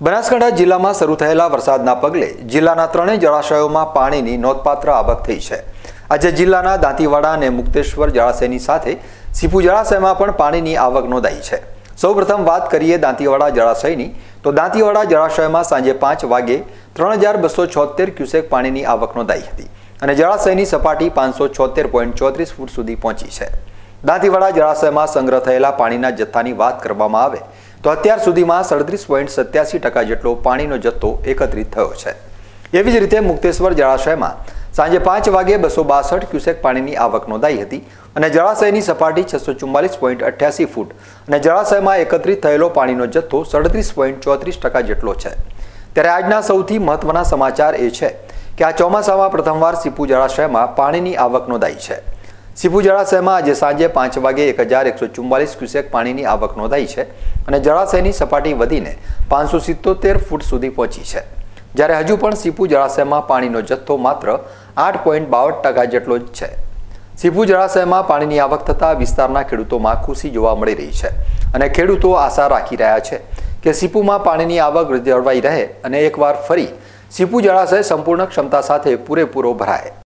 બનાસકાંઠા જિલ્લામાં શરૂ થયેલા વરસાદના પગલે જિલ્લાના ત્રણેય જળાશયોમાં પાણીની નોંધપાત્ર આવક થઈ છે। આજે જિલ્લાના દાંતીવાડા અને મુક્તેશ્વર જળાશયની સાથે સીપુ જળાશયમાં પણ પાણીની આવક નોંધાઈ છે। સૌપ્રથમ વાત કરીએ દાંતીવાડા જળાશયની તો દાંતીવાડા જળાશયમાં સાંજે 5 વાગે 3276 ક્યુસેક પાણીની આવક નોંધાઈ હતી અને જળાશયની સપાટી 576.34 ફૂટ સુધી પહોંચી છે। દાંતીવાડા જળાશયમાં સંગ્રહ થયેલા પાણીના જથ્થાની વાત કરવામાં આવે તો અત્યાર સુધીમાં 37.87% જેટલો પાણીનો જથ્થો એકત્રિત થયો છે। એવી જ રીતે મુક્તેશ્વર જળાશયમાં સાંજે 5 વાગે 262 ક્યુસેક પાણીની આવક નોંધાઈ હતી અને જળાશયની સપાટી 644.88 ફૂટ અને જળાશયમાં એકત્રિત થયેલો પાણીનો જથ્થો 37.34% જેટલો છે। ત્યારે આજના સૌથી મહત્વના સમાચાર એ છે કે આ ચોમાસામાં પ્રથમવાર સીપુ જળાશયમાં પાણીની આવક નોંધાઈ છે। સીપુ જળાશયમાં આજે સાંજે 5 વાગે 1144 ક્યુસેક પાણીની આવક નોંધાઈ છે અને જળાશયની સપાટી વધીને 577 ફૂટ સુધી પહોંચી છે। જ્યારે હજુ પણ સીપુ જળાશયમાં પાણીનો જથ્થો માત્ર 8.52% જેટલો જ છે। સીપુ જળાશયમાં પાણીની આવક થતાં વિસ્તારના ખેડૂતોમાં ખુશી જોવા મળી રહી છે અને ખેડૂતો આશા રાખી રહ્યા છે કે સીપુમાં પાણીની આવક જળવાઈ રહે અને એકવાર ફરી સીપુ જળાશય સંપૂર્ણ ક્ષમતા સાથે પૂરેપૂરો ભરાય।